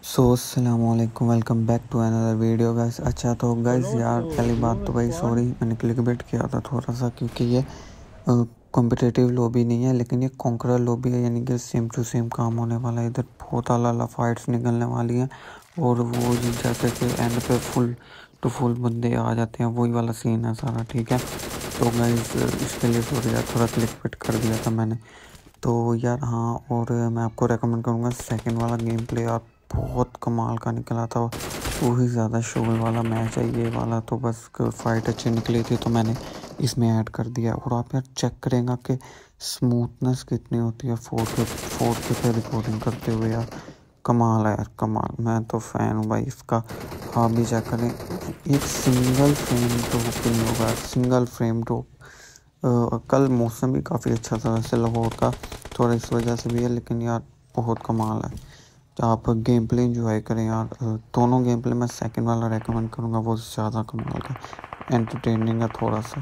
अस्सलामुअलैकुम, welcome back to another video guys. अच्छा तो गाइस यार पहली बात तो भाई सॉरी, मैंने क्लिकबेट किया था थोड़ा सा, क्योंकि ये कॉम्पिटिटिव लॉबी नहीं है लेकिन ये कॉन्करर लॉबी है, यानी कि सेम टू सेम काम होने वाला है। इधर बहुत आला फाइट्स निकलने वाली हैं और वो जैसे कि एंड पे फुल टू फुल बंदे आ जाते हैं, वही वाला सीन है सारा। ठीक है तो गाइस इसके लिए सॉरी यार, थोड़ा क्लिकबेट कर दिया था मैंने तो यार। हाँ, और मैं आपको रेकमेंड करूँगा सेकंड वाला गेम प्ले यार, बहुत कमाल का निकला था। वही ज़्यादा शोल वाला मैच है ये वाला, तो बस फाइट अच्छी निकली थी तो मैंने इसमें ऐड कर दिया। और आप यार चेक करेंगे कि स्मूथनेस कितनी होती है 4K पे रिकॉर्डिंग करते हुए यार, कमाल है यार कमाल। मैं तो फ़ैन हूँ भाई इसका, आप भी चेक करें। एक सिंगल फ्रेम ड्रॉप नहीं होगा, सिंगल फ्रेम ड्रॉप। कल मौसम भी काफ़ी अच्छा था वैसे लाहौर का, थोड़ा इस वजह से भी है, लेकिन यार बहुत कमाल है। तो आप गेम प्ले इंजॉय करें यार। दोनों गेम प्ले मैं सेकंड वाला रेकमेंड करूँगा, वो ज़्यादा कमाल का एंटरटेनिंग है थोड़ा सा।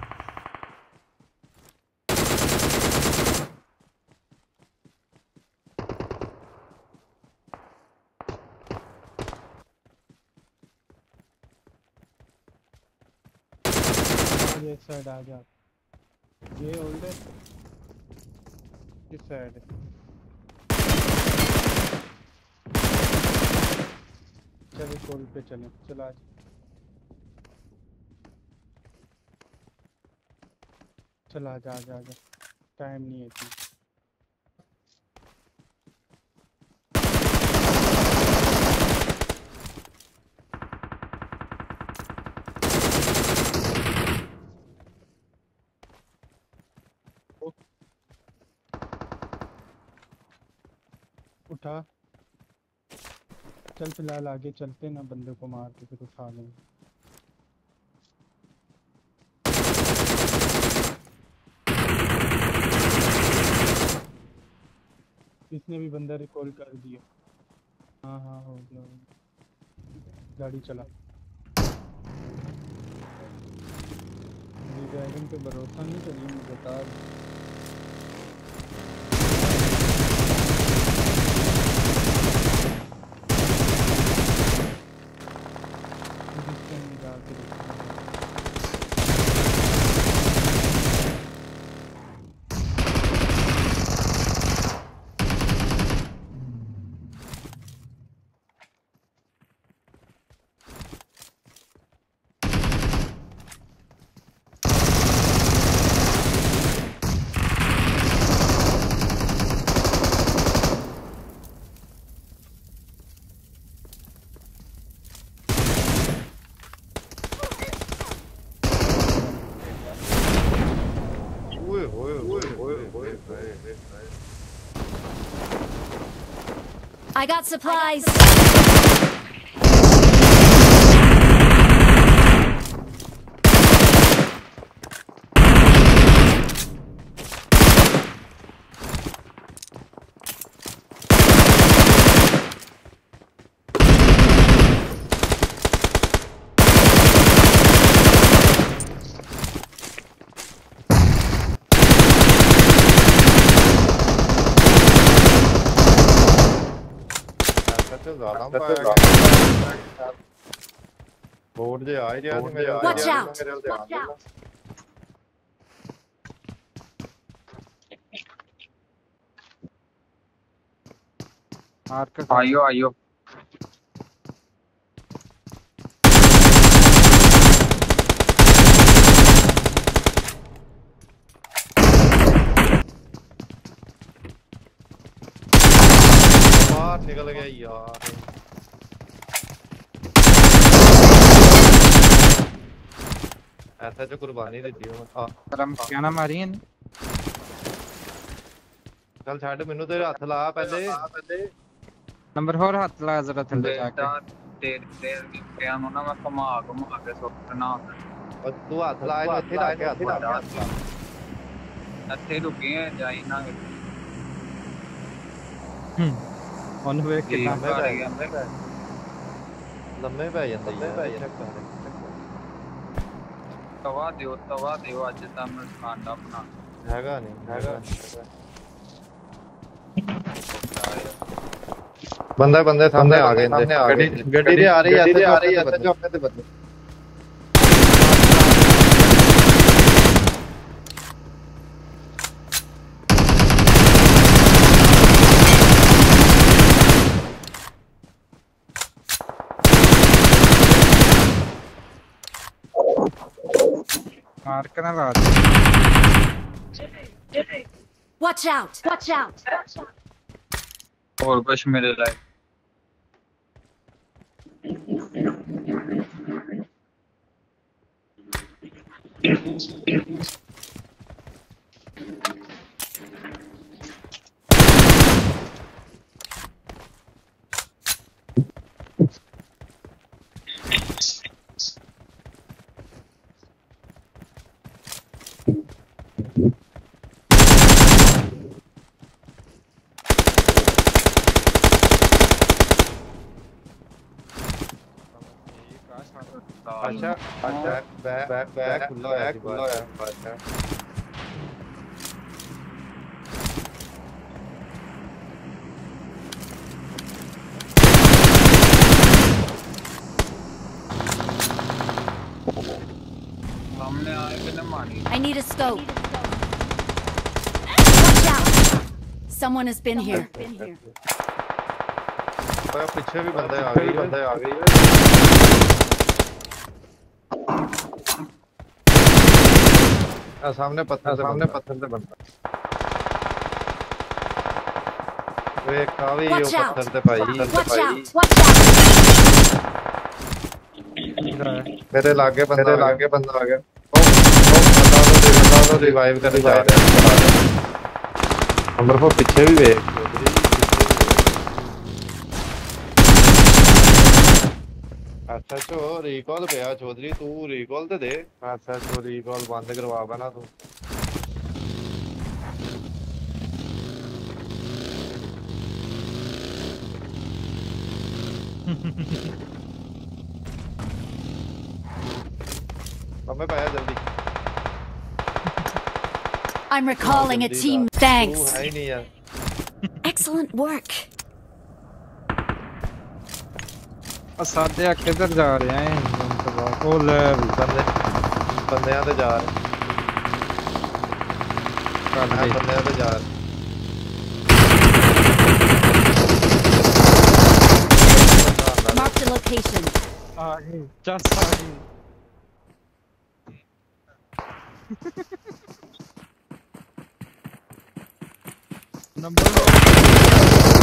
ये साइड आ जा, ये होल्ड है किस साइड है? चलो कोल पे चलें, चला चला जा जा जा, टाइम नहीं है इतना। उठा, चल फिलहाल आगे चलते ना, बंदे को मार के फिर उठा लेंगे। इसने भी बंदा रिकॉल कर दिया। हाँ हाँ हो गया, गाड़ी चला। ड्राइविंग पे भरोसा नहीं करिए, मुझे बता। I got supplies. Watch out! आयो आयो बाहर निकल गया यार। ऐसा जो कुर्बानी देती हूं क्या ना मारी है। चल छाड़, मेनू तेरे हाथ ला पहले नंबर 4 हाथ ला जरा थल्ले जाके तेरे क्या ना मैं घुमा के सुटना और तू हाथ ला, इनु इथे रख के हाथ ला। ਇੱਥੇ ਰੁਕੇ ਆ ਜਾਈ ਨਾ ऑन वे कितना लम्बे पै ਜਾਂਦਾ ਯਾਰ। ਤਵਾ ਦਿਓ ਅੱਜ ਤਾਂ ਮੈਂ ਖਾਣਾ ਬਣਾ ਹੈਗਾ ਨਹੀਂ बंदे बंदे सामने आ गए गड्डी गड्डी ते आ रही है ऐसे जो अपने ते बंदे मार के ना ला Watch out! Watch out! और कुछ मेरे लायक अच्छा बैक खुला है अच्छा सामने आए बिना मारी I need a scope. Watch out! Someone has been here. पीछे भी बंदे आ गए सामने पत्थर से बनता वे कावी यो पत्थर ते भाई Watch out! Watch out! मेरे लागे बंदा आ गया बंदा तो रिवाइव करने जा रहा है नंबर 4 पीछे भी देख अच्छा चो रिकॉल पे चौधरी तू रिकॉल ते दे अच्छा चो रिकॉल बंद करवागा ना तू हमें पाया जल्दी I'm recalling a team. Thanks. है ही नहीं यार Excellent work. सादे किधर जा रहे हैं वो ले बंदियां ते जा रहे बंदियां ते जा रहे Mark the location. आगे जस्ट आगे नंबर